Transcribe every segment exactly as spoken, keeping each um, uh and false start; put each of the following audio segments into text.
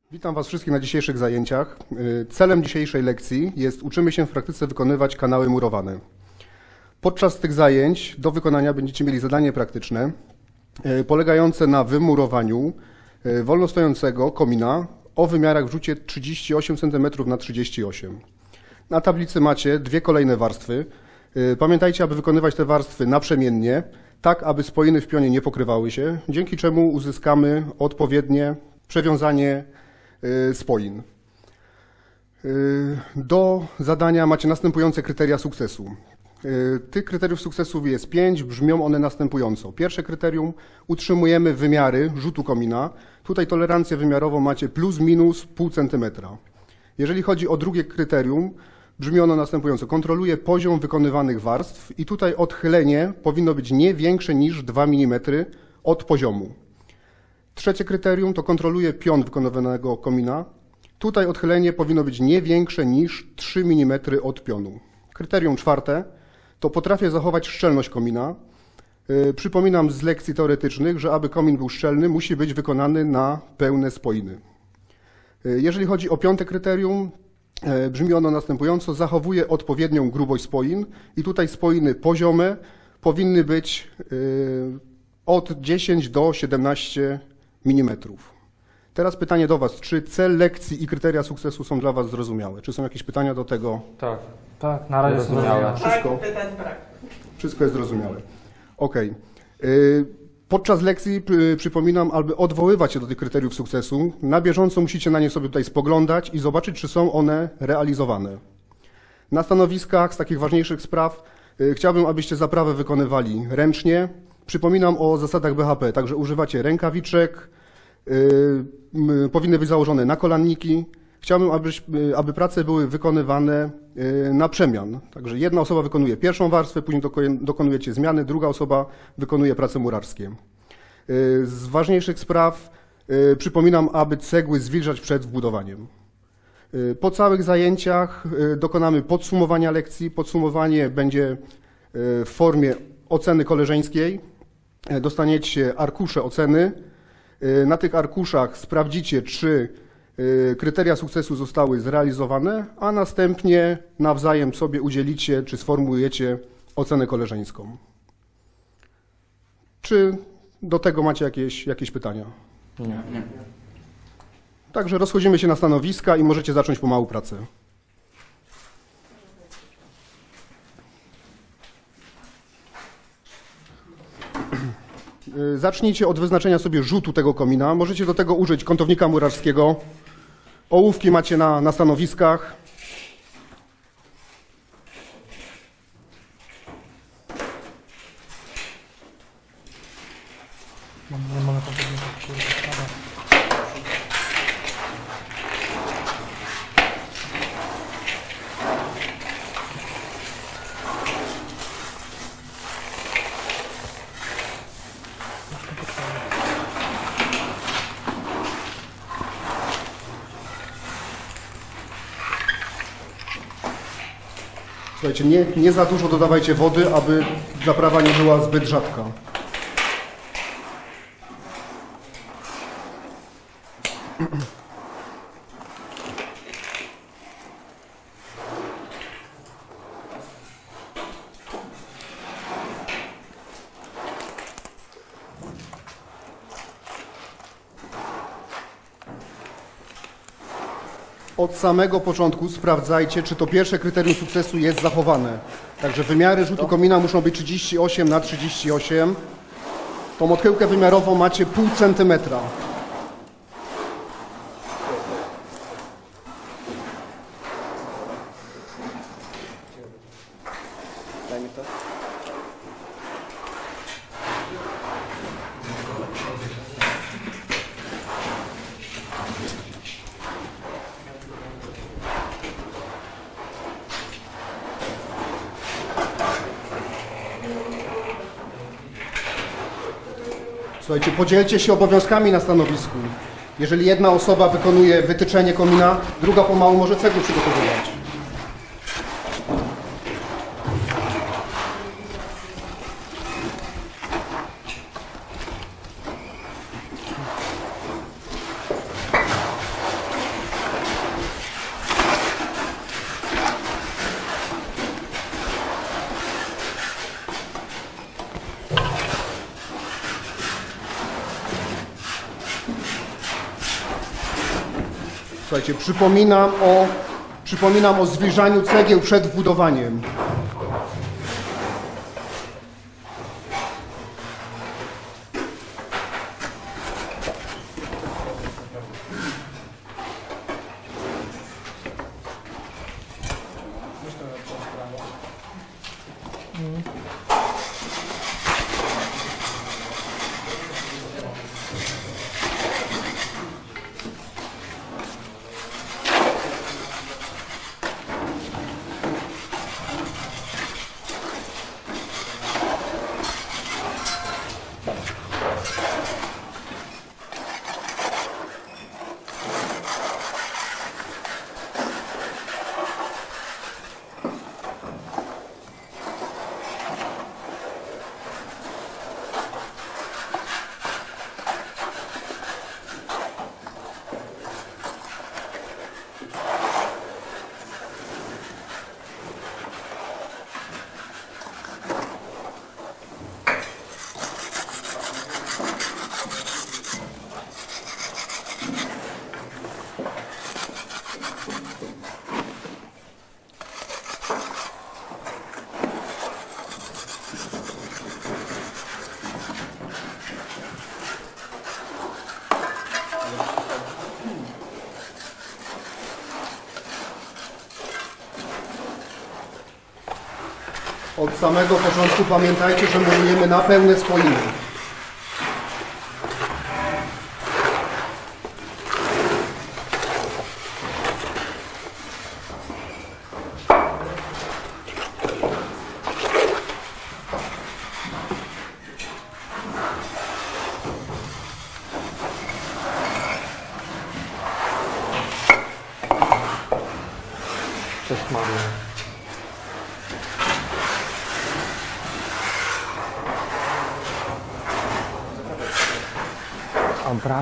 Witam Was wszystkich na dzisiejszych zajęciach. Celem dzisiejszej lekcji jest uczymy się w praktyce wykonywać kanały murowane. Podczas tych zajęć do wykonania będziecie mieli zadanie praktyczne polegające na wymurowaniu wolnostojącego komina o wymiarach w rzucie trzydzieści osiem centymetrów na trzydzieści osiem. Na tablicy macie dwie kolejne warstwy. Pamiętajcie, aby wykonywać te warstwy naprzemiennie, tak aby spoiny w pionie nie pokrywały się, dzięki czemu uzyskamy odpowiednie przewiązanie spoin. Do zadania macie następujące kryteria sukcesu. Tych kryteriów sukcesu jest pięć, brzmią one następująco. Pierwsze kryterium, utrzymujemy wymiary rzutu komina. Tutaj tolerancję wymiarową macie plus minus pół centymetra. Jeżeli chodzi o drugie kryterium, brzmi ono następująco. Kontroluje poziom wykonywanych warstw i tutaj odchylenie powinno być nie większe niż dwa milimetry od poziomu. Trzecie kryterium to kontroluje pion wykonywanego komina. Tutaj odchylenie powinno być nie większe niż trzy milimetry od pionu. Kryterium czwarte to potrafię zachować szczelność komina. Yy, przypominam z lekcji teoretycznych, że aby komin był szczelny, musi być wykonany na pełne spoiny. Yy, jeżeli chodzi o piąte kryterium, yy, brzmi ono następująco. Zachowuje odpowiednią grubość spoin i tutaj spoiny poziome powinny być yy, od dziesięć do siedemnastu milimetrów. Teraz pytanie do Was. Czy cel lekcji i kryteria sukcesu są dla Was zrozumiałe? Czy są jakieś pytania do tego? Tak, tak, na razie zrozumiałe. Wszystko, Tak, pytań brak. wszystko jest zrozumiałe. Ok. Podczas lekcji przypominam, aby odwoływać się do tych kryteriów sukcesu. Na bieżąco musicie na nie sobie tutaj spoglądać i zobaczyć, czy są one realizowane. Na stanowiskach z takich ważniejszych spraw chciałbym, abyście zaprawę wykonywali ręcznie. Przypominam o zasadach B H P, także używacie rękawiczek, yy, powinny być założone nakolanniki. Chciałbym, aby, aby prace były wykonywane yy, na przemian. Także jedna osoba wykonuje pierwszą warstwę, później dokonujecie zmiany, druga osoba wykonuje prace murarskie. Yy, z ważniejszych spraw yy, przypominam, aby cegły zwilżać przed wbudowaniem. Yy, po całych zajęciach yy, dokonamy podsumowania lekcji. Podsumowanie będzie yy, w formie oceny koleżeńskiej. Dostaniecie arkusze oceny. Na tych arkuszach sprawdzicie, czy kryteria sukcesu zostały zrealizowane, a następnie nawzajem sobie udzielicie, czy sformułujecie ocenę koleżeńską. Czy do tego macie jakieś, jakieś pytania? Nie. Nie. Także rozchodzimy się na stanowiska i możecie zacząć pomału pracę. Zacznijcie od wyznaczenia sobie rzutu tego komina. Możecie do tego użyć kątownika murarskiego. Ołówki macie na, na stanowiskach. Nie mogę powiedzieć, Słuchajcie, nie, nie za dużo dodawajcie wody, aby zaprawa nie była zbyt rzadka. Od samego początku sprawdzajcie, czy to pierwsze kryterium sukcesu jest zachowane. Także wymiary rzutu komina muszą być trzydzieści osiem na trzydzieści osiem. Tą odchyłkę wymiarową macie pół centymetra. Daj mi to. Słuchajcie, podzielcie się obowiązkami na stanowisku. Jeżeli jedna osoba wykonuje wytyczenie komina, druga pomału może cegły przygotowywać. Słuchajcie, przypominam o, przypominam o zwilżaniu cegieł przed wbudowaniem. Od samego początku pamiętajcie, że murujemy na pełne spoiny. Cześć Mario. Dobra.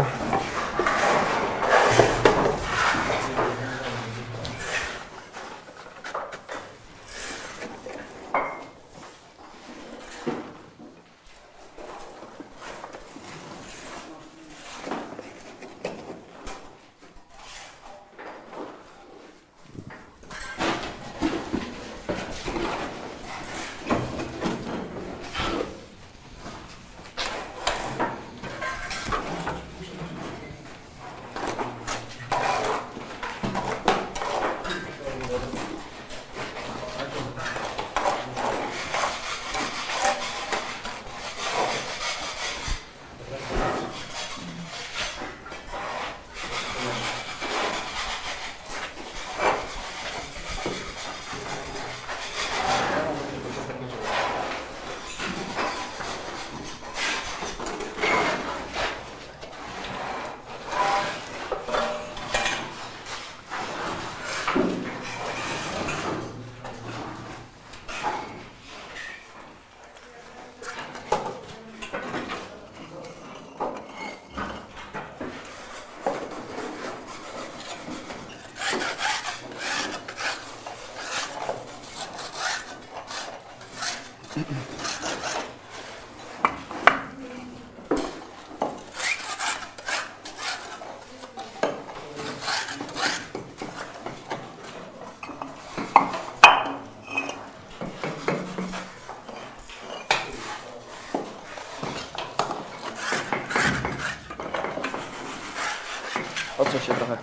Odsuń się trochę.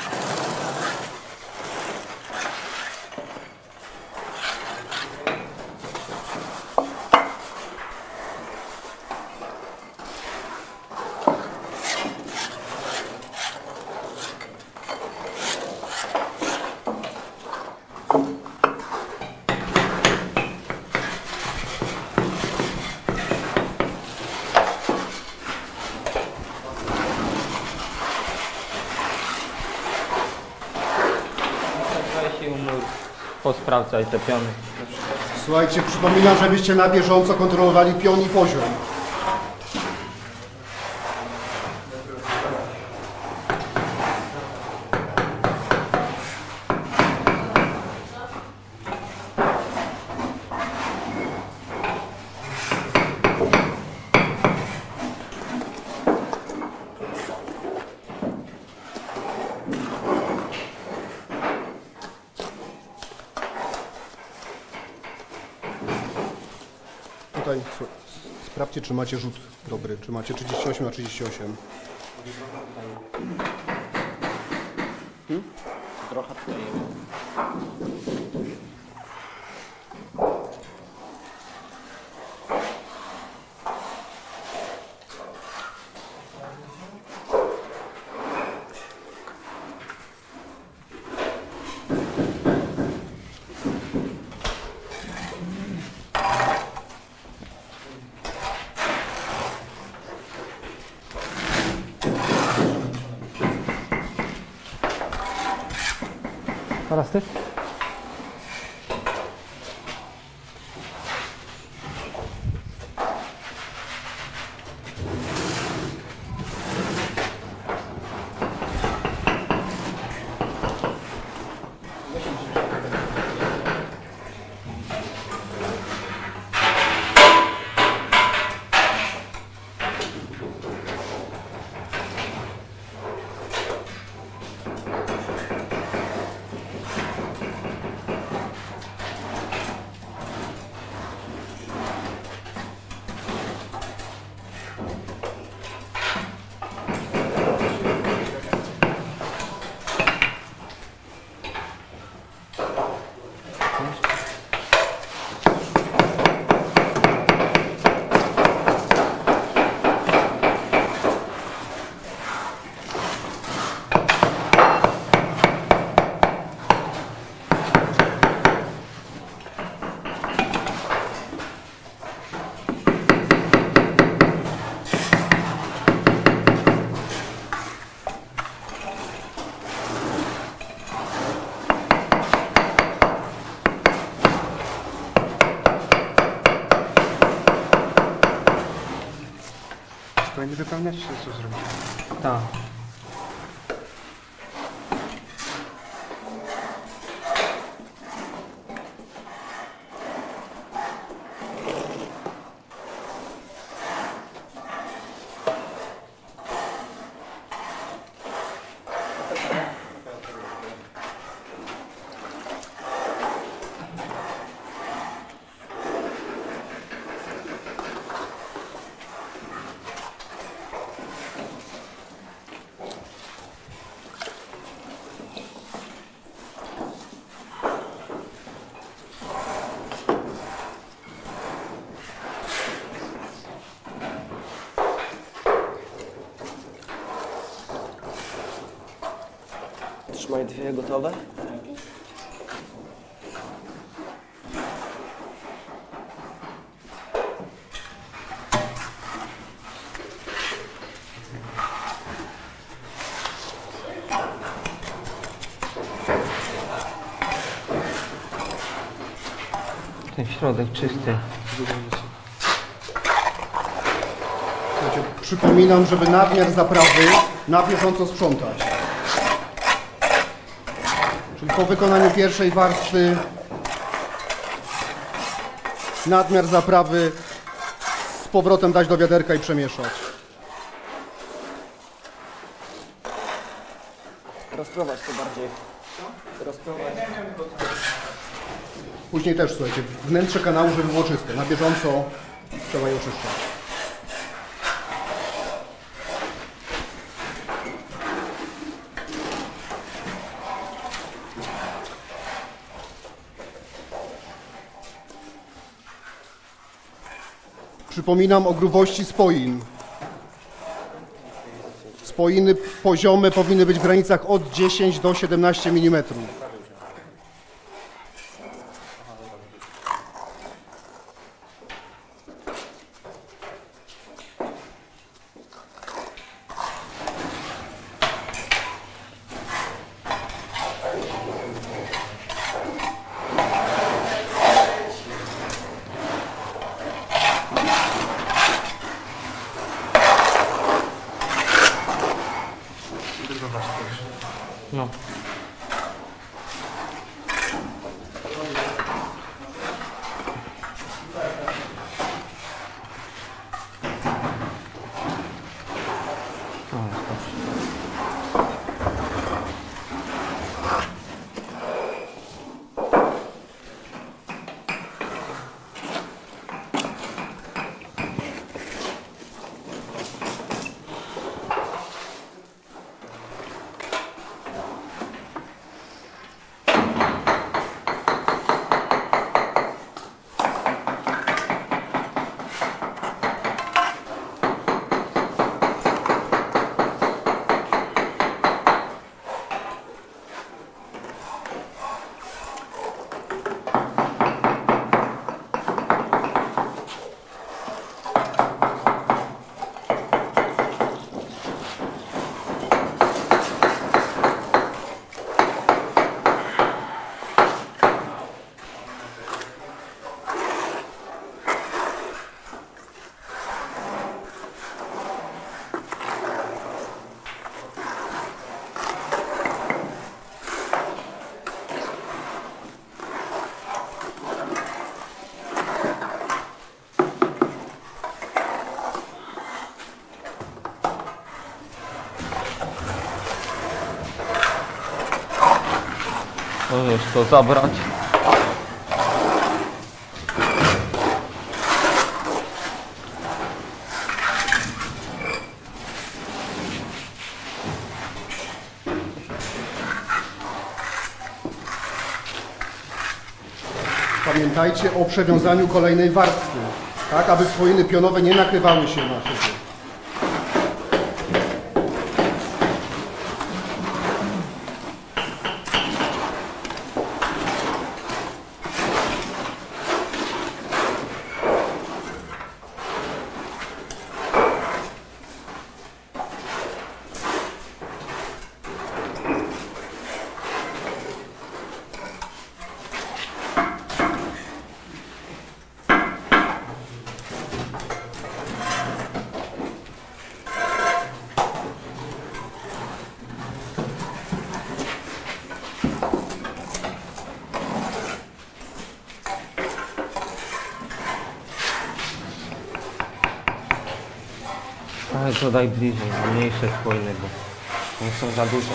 Posprawdzaj te piony. Słuchajcie, przypominam, żebyście na bieżąco kontrolowali pion i poziom. Tutaj s- sprawdźcie, czy macie rzut dobry, czy macie trzydzieści osiem na trzydzieści osiem. Hmm? Trochę tutaj. Teraz ty? To nie wypełniać się, co zrobić. Tak. Trzymaj dwie gotowe. Ten środek czysty. Słuchajcie, przypominam, żeby nadmiar zaprawy na bieżąco sprzątać. Czyli po wykonaniu pierwszej warstwy nadmiar zaprawy z powrotem dać do wiaderka i przemieszać. Rozprowadź to bardziej. Rozprowadź. Później też, słuchajcie, wnętrze kanału, żeby było czyste. Na bieżąco trzeba je oczyszczać. Przypominam o grubości spoin. Spoiny poziome powinny być w granicach od dziesięć do siedemnastu milimetrów. No. Możesz to zabrać. Pamiętajcie o przewiązaniu kolejnej warstwy, tak, aby słoiny pionowe nie nakrywały się na siebie. Ale to daj bliżej, mniejsze słoiny, bo one są za duże.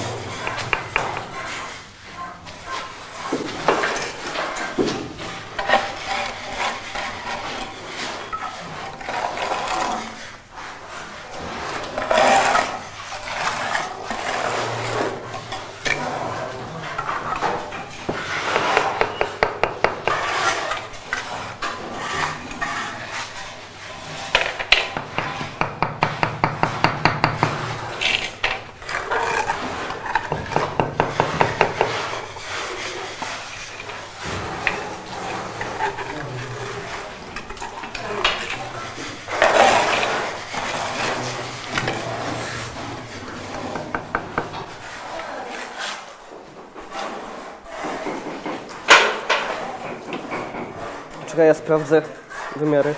Czekaj, ja sprawdzę wymiary.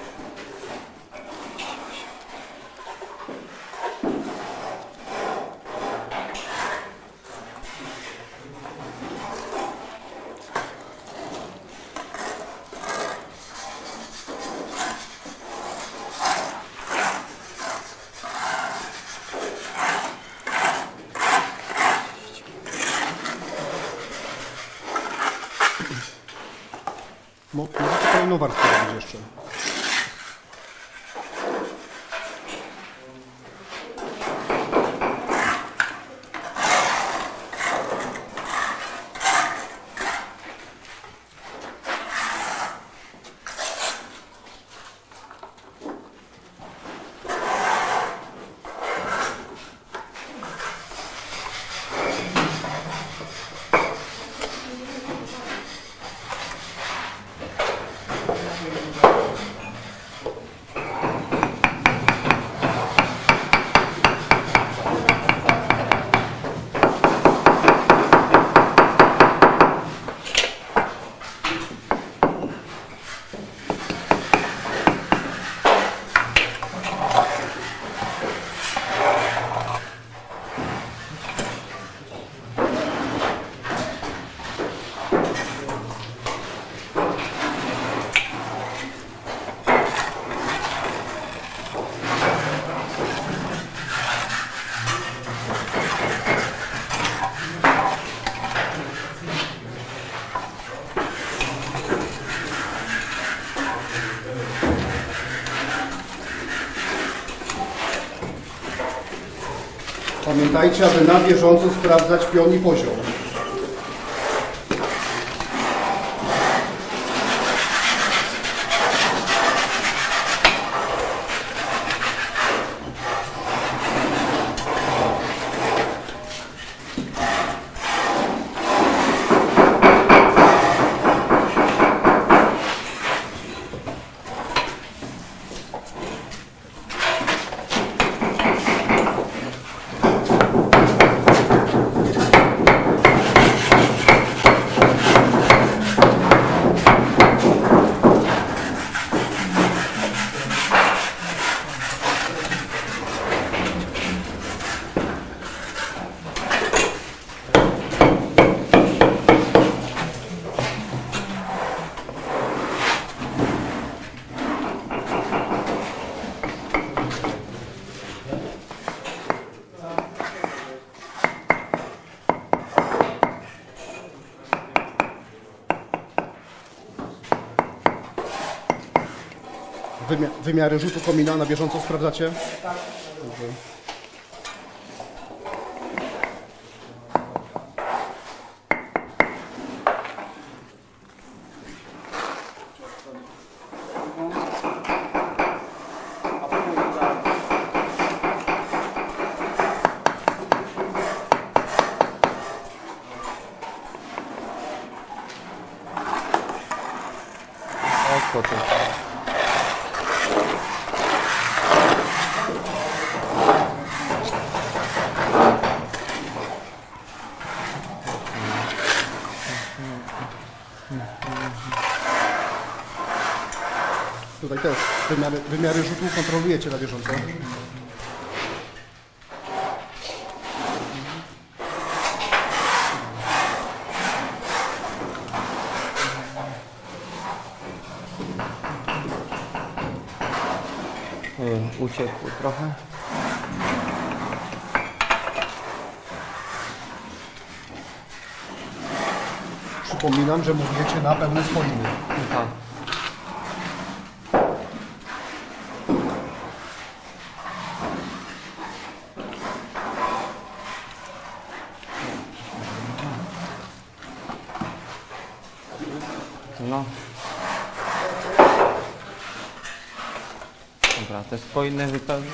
Mo- Możecie kolejną warstwę robić jeszcze. Pamiętajcie, aby na bieżąco sprawdzać pion i poziom. Wymia wymiary rzutu komina na bieżąco sprawdzacie? Tak. Dobrze. O, co tu? Tutaj też wymiary, wymiary rzutu kontrolujecie na bieżąco. Yy, uciekł trochę. Przypominam, że mówicie na pełne spojiny. Tak. No. Dobra, te spojne wypełnię.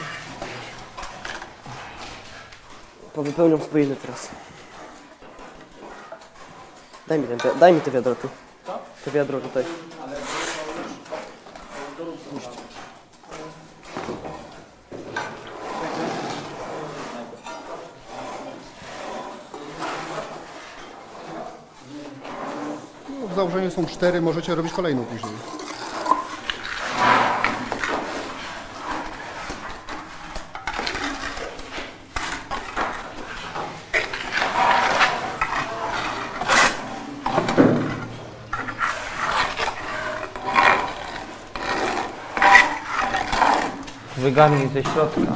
Powypełniam swoje teraz. Daj mi, ten, wi- daj mi te wiadro tu. To wiadro tutaj. No, w założeniu są cztery, możecie robić kolejną później. Wygarnij ze środka.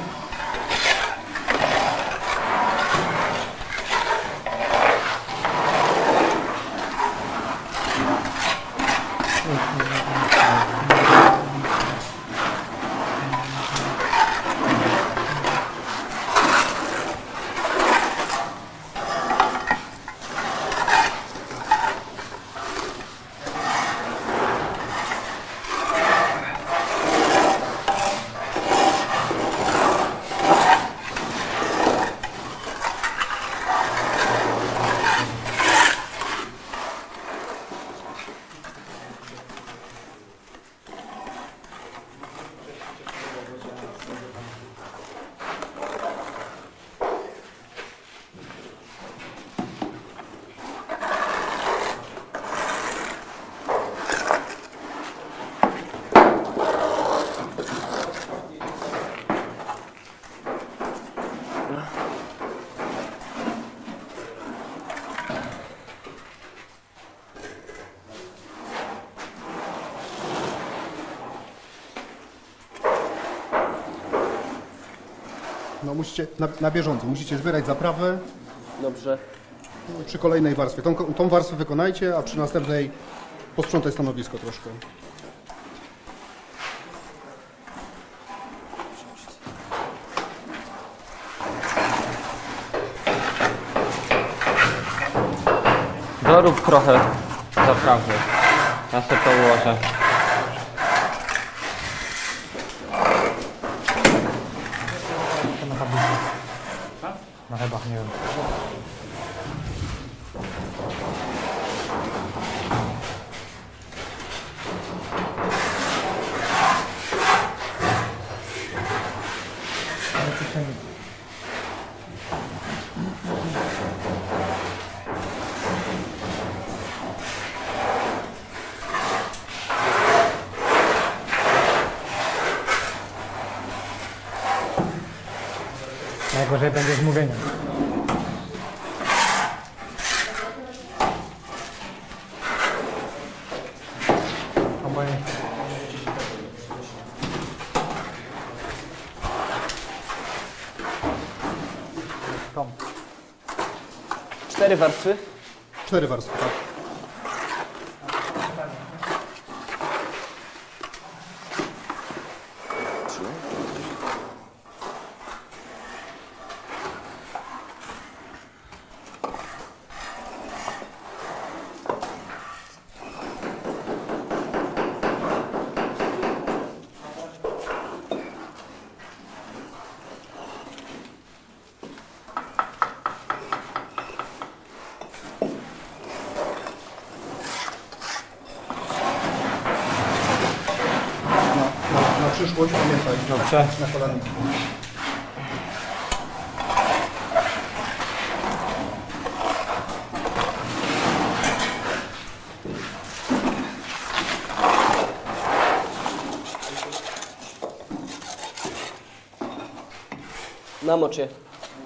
No musicie na, na bieżąco, musicie zbierać zaprawę Dobrze. przy kolejnej warstwie. Tą, tą warstwę wykonajcie, a przy następnej posprzątaj stanowisko troszkę. Dorób trochę zaprawy. Ja sobie to ułożę. Na hebach, nie wiem. Najgorzej będzie zmówienie. Obojętnie. Tom. Cztery warstwy. Cztery warstwy, tak. przyszłość pamiętaj. Dobrze. Na kolaniki. Namocz je.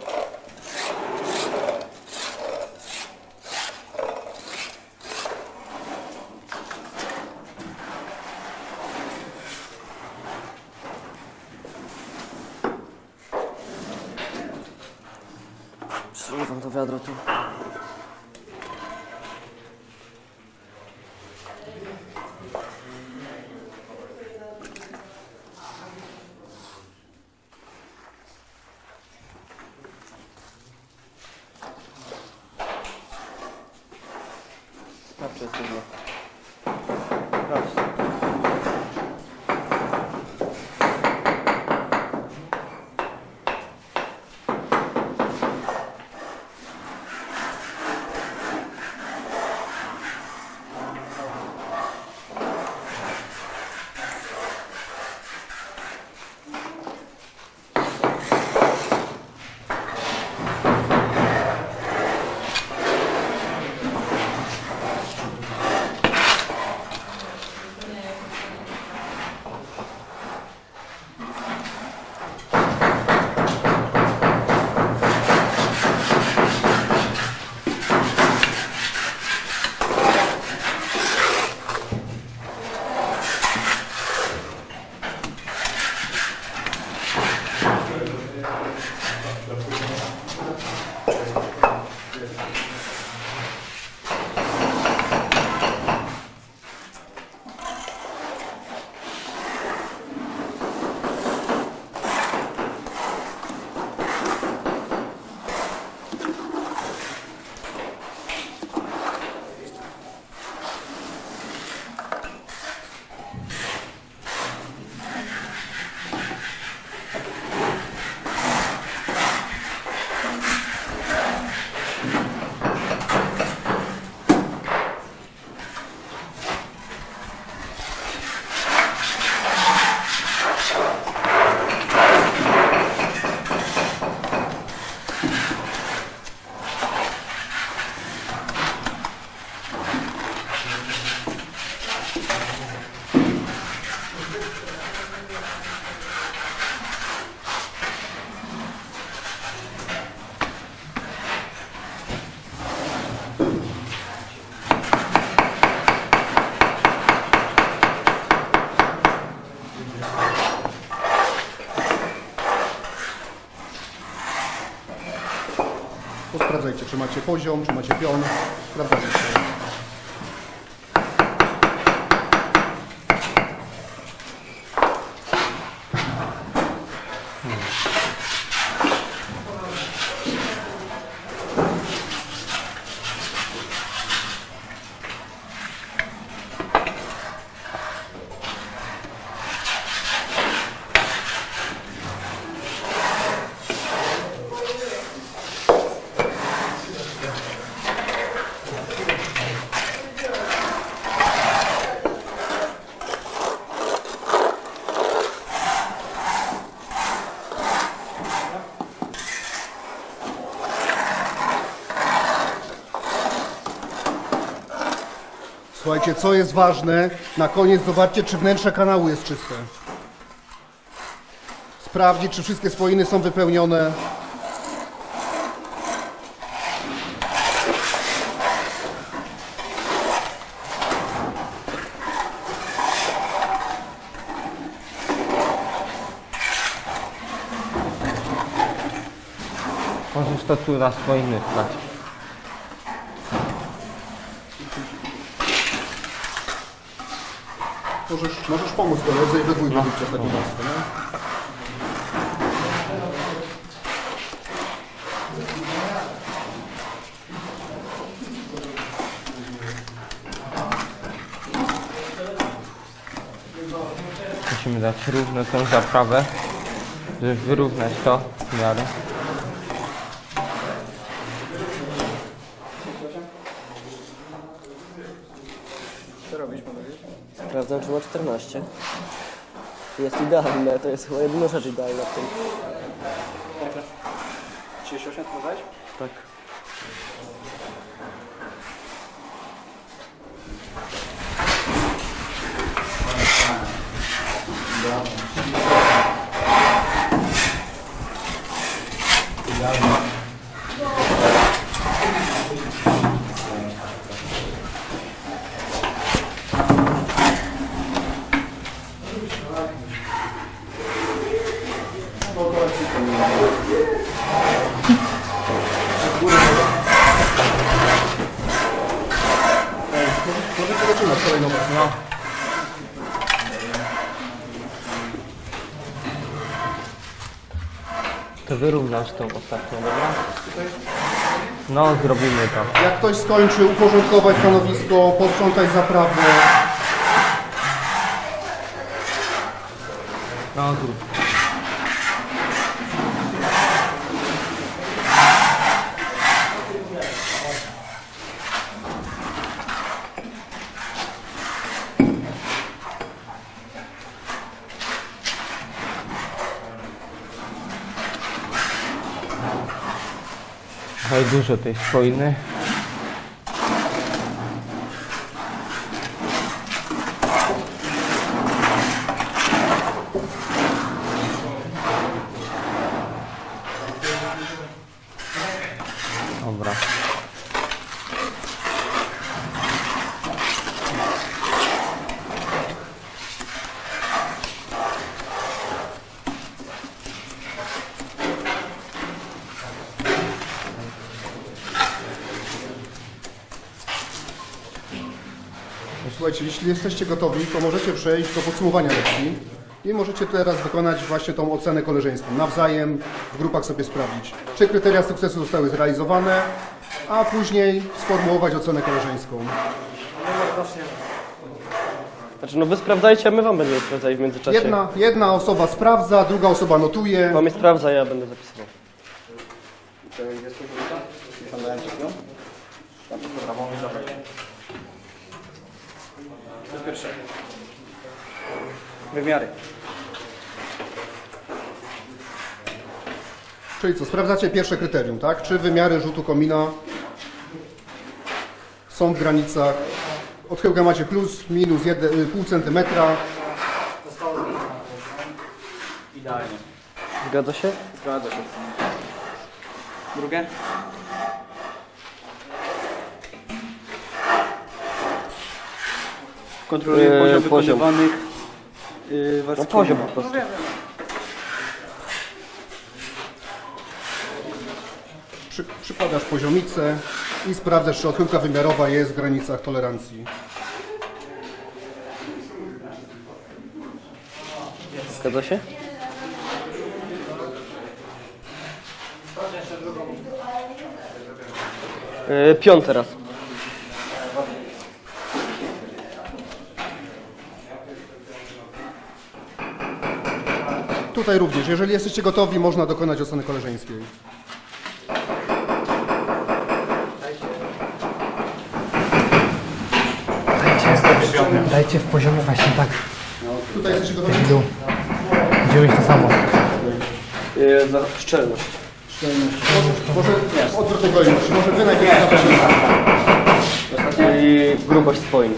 Przesuwam to wiadro tu. Sprawdź, jest dużo. Sprawdź. Sprawdzajcie, czy macie poziom, czy macie pion. Sprawdzajcie. Słuchajcie, co jest ważne, na koniec zobaczcie, czy wnętrze kanału jest czyste. Sprawdzić, czy wszystkie spojiny są wypełnione. Możesz to tu na swoim wklać. Możesz, możesz pomóc koledze i we dwójkę no. Wyjść ostatnią warstwę, nie? Musimy dać równo tą zaprawę, żeby wyrównać to w miarę. Co robisz, panowie? Sprawdzam, czy ma czternaście. Jest idealne, to jest chyba jedyna rzecz idealna w tym. trzydzieści osiem powiedziałeś? Tak. Możecie zaczynać kolejną no. To wyrównasz tą ostatnią, dobra? No, zrobimy to. Jak ktoś skończy, uporządkować stanowisko, posprzątać zaprawę. No, zrób. Trochę dużo tej swoiny. Dobra. Słuchajcie, jeśli jesteście gotowi, to możecie przejść do podsumowania lekcji i możecie teraz wykonać właśnie tą ocenę koleżeńską. Nawzajem w grupach sobie sprawdzić, czy kryteria sukcesu zostały zrealizowane, a później sformułować ocenę koleżeńską. Znaczy, no wy sprawdzajcie, a my wam będziemy sprawdzali w międzyczasie. Jedna, jedna osoba sprawdza, druga osoba notuje. Pan mnie sprawdza, ja będę zapisywał. To jest to żółta? Siadałem przed chwilą. Tam jest dobra, mamy zabrać. To jest pierwsze. Wymiary. Czyli co, sprawdzacie pierwsze kryterium, tak? Czy wymiary rzutu komina są w granicach. Odchyłkę macie plus, minus jeden, pół centymetra. Idealnie. Zgadza się? Zgadza się. Drugie? Kontroluję Eee, poziom poziom. wykonywanych yy, No poziom po prostu. Przy, przykładasz poziomicę i sprawdzasz, czy odchyłka wymiarowa jest w granicach tolerancji. Zgadza się? Yy, piąty raz. Tutaj również, jeżeli jesteście gotowi, można dokonać oceny koleżeńskiej. Dajcie, dajcie w poziomie właśnie tak. Tutaj jesteście gotowi? W dół. Wziąłeś to samo. Yy, za szczelność. Może odwrotnie kolejność. Może wy najpierw zaczniecie. I grubość swoim.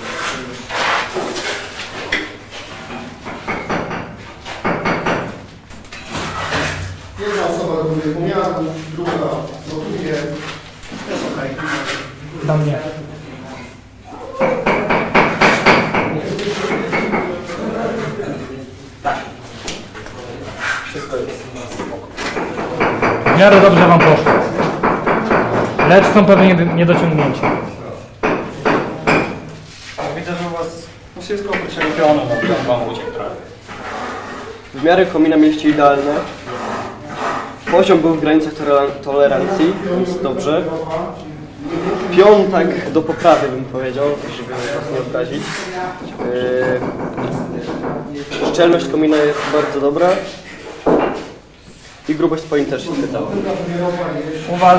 Jedna osoba dokonuje pomiaru, druga notuje. Jest okej. Do mnie. W miarę dobrze wam poszło. Lecz są pewnie niedociągnięcia. Widzę, że u was wszystko przyczepione, no to wam uciekł trochę. Wymiary komina mieliście idealne. Poziom był w granicach tolerancji, więc dobrze. Piątak do poprawy bym powiedział, żeby was nie obrazić. Yy, szczelność komina jest bardzo dobra. I grubość swoim też się zgadzała. U was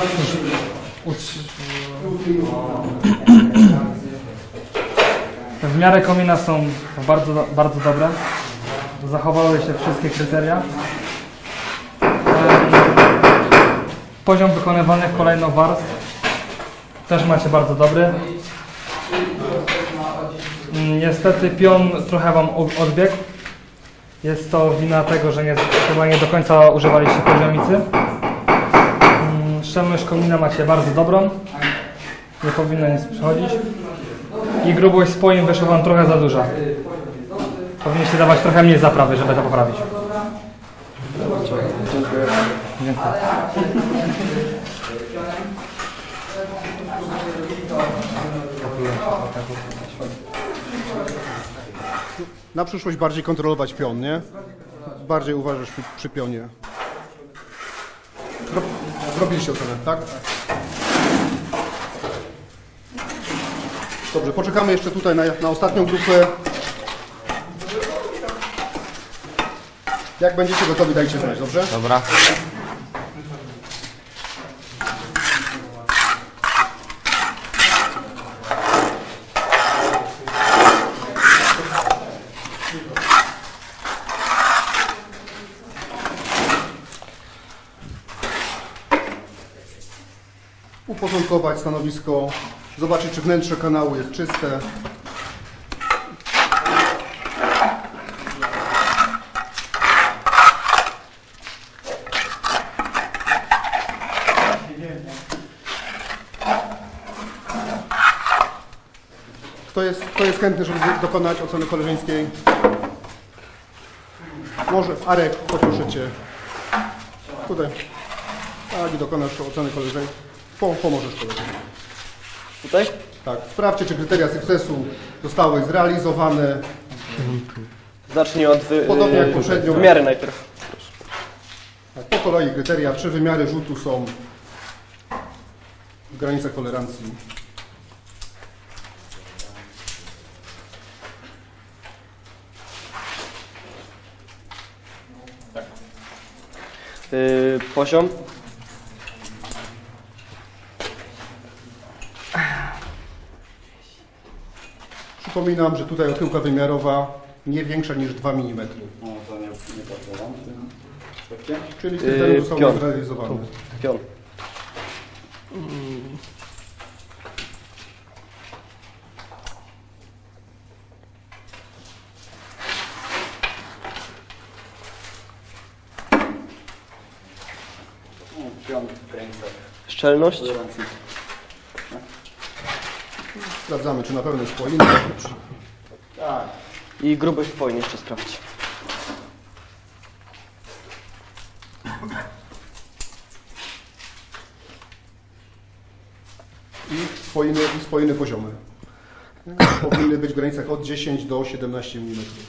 w miarę komina są bardzo, bardzo dobre. zachowały się wszystkie kryteria. Poziom wykonywanych kolejno warstw też macie bardzo dobry. Niestety pion trochę Wam odbiegł. Jest to wina tego, że nie, chyba nie do końca używaliście poziomicy. Szczelność komina macie bardzo dobrą. Nie powinno nic przychodzić. I grubość spoin wyszła Wam trochę za duża. Powinniście dawać trochę mniej zaprawy, żeby to poprawić. Dziękuję. Dziękuję. Na przyszłość bardziej kontrolować pion, nie? Bardziej uważasz przy, przy pionie. Zro, zrobiliście ocenę, tak? Dobrze, poczekamy jeszcze tutaj na, na ostatnią grupę. Jak będziecie gotowi, dajcie znać, dobrze? Dobra. Uporządkować stanowisko, zobaczyć, czy wnętrze kanału jest czyste. Kto jest, kto jest chętny, żeby dokonać oceny koleżeńskiej? Może Arek, poproszę Cię. Tutaj. Tak, i dokonasz oceny koleżeńskiej. Po, pomożesz koledze. Tutaj? Tak, sprawdźcie, czy kryteria sukcesu zostały zrealizowane. Zacznij od wy, Podobnie jak poprzednio. wymiary najpierw. Tak, po kolei kryteria, czy wymiary rzutu są w granicach tolerancji. Yy, poziom. Przypominam, że tutaj odchyłka wymiarowa nie większa niż dwa milimetry. No to nie, nie pasowałam w tym aspekcie. Czyli kryterium Yy, zostało pion. zrealizowane. Pion. No, pion w granicach Szczelność. tolerancji. Sprawdzamy, czy na pewno jest spojny. Tak. I grubość spoin jeszcze sprawdź. I spojny, i spojny poziomy. Powinny być w granicach od dziesięć do siedemnastu milimetrów.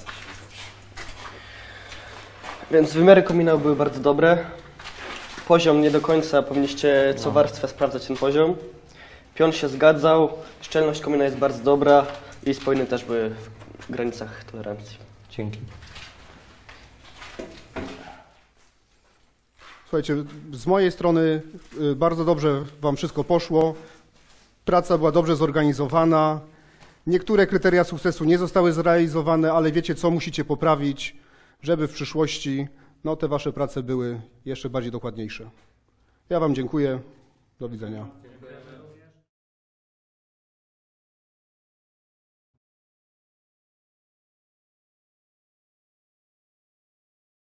Więc wymiary komina były bardzo dobre. Poziom nie do końca, powinniście co warstwę sprawdzać ten poziom. Pion się zgadzał, szczelność komina jest bardzo dobra i spoiny też były w granicach tolerancji. Dzięki. Słuchajcie, z mojej strony y, bardzo dobrze Wam wszystko poszło. Praca była dobrze zorganizowana. Niektóre kryteria sukcesu nie zostały zrealizowane, ale wiecie, co musicie poprawić, żeby w przyszłości no, te Wasze prace były jeszcze bardziej dokładniejsze. Ja Wam dziękuję. Do widzenia.